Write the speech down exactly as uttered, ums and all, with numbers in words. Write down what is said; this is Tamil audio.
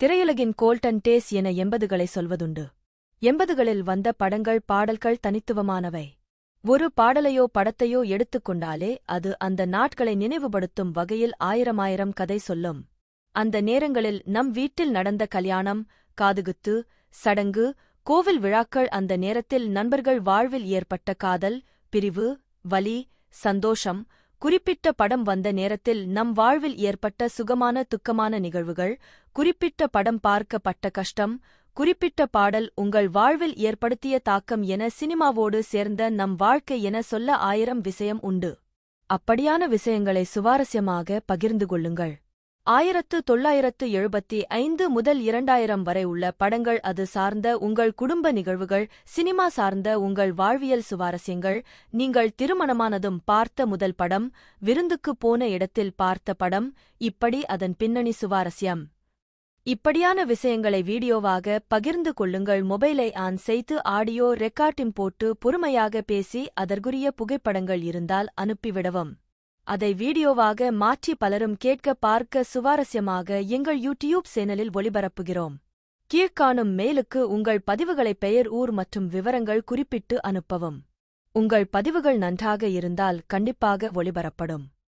திரையுலகின் கோல்டன் டேஸ் என எண்பதுகளை சொல்வதுண்டு. எண்பதுகளில் வந்த படங்கள் பாடல்கள் தனித்துவமானவை. ஒரு பாடலையோ படத்தையோ எடுத்துக் கொண்டாலே அது அந்த நாட்களை நினைவுபடுத்தும் வகையில் ஆயிரமாயிரம் கதை சொல்லும். அந்த நேரங்களில் நம் வீட்டில் நடந்த கல்யாணம், காதுகுத்து, சடங்கு, கோவில் விழாக்கள், அந்த நேரத்தில் நண்பர்கள் வாழ்வில் ஏற்பட்ட காதல், பிரிவு, வலி, சந்தோஷம், குறிப்பிட்ட படம் வந்த நேரத்தில் நம் வாழ்வில் ஏற்பட்ட சுகமான துக்கமான நிகழ்வுகள், குறிப்பிட்ட படம் பார்க்கப்பட்ட கஷ்டம், குறிப்பிட்ட பாடல் உங்கள் வாழ்வில் ஏற்படுத்திய தாக்கம் என சினிமாவோடு சேர்ந்த நம் வாழ்க்கை என சொல்ல ஆயிரம் விஷயம் உண்டு. அப்படியான விஷயங்களை சுவாரஸ்யமாக பகிர்ந்து கொள்ளுங்கள். ஆயிரத்து தொள்ளாயிரத்து எழுபத்தி ஐந்து முதல் இரண்டாயிரம் வரை உள்ள படங்கள், அது சார்ந்த உங்கள் குடும்ப நிகழ்வுகள், சினிமா சார்ந்த உங்கள் வாழ்வியல் சுவாரஸ்யங்கள், நீங்கள் திருமணமானதும் பார்த்த முதல் படம், விருந்துக்குப் போன இடத்தில் பார்த்த படம், இப்படி அதன் பின்னணி சுவாரஸ்யம். இப்படியான விஷயங்களை வீடியோவாக பகிர்ந்து கொள்ளுங்கள். மொபைலை ஆன் செய்து ஆடியோ ரெக்கார்டிங் போட்டு பொறுமையாக பேசி அதற்குரிய புகைப்படங்கள் இருந்தால் அனுப்பிவிடவும். அதை வீடியோவாக மாற்றி பலரும் கேட்க பார்க்க சுவாரஸ்யமாக எங்கள் யூடியூப் சேனலில் ஒளிபரப்புகிறோம். கீழ்காணும் மெயிலுக்கு உங்கள் பதிவுகளை பெயர், ஊர் மற்றும் விவரங்கள் குறிப்பிட்டு அனுப்பவும். உங்கள் பதிவுகள் நன்றாக இருந்தால் கண்டிப்பாக ஒளிபரப்படும்.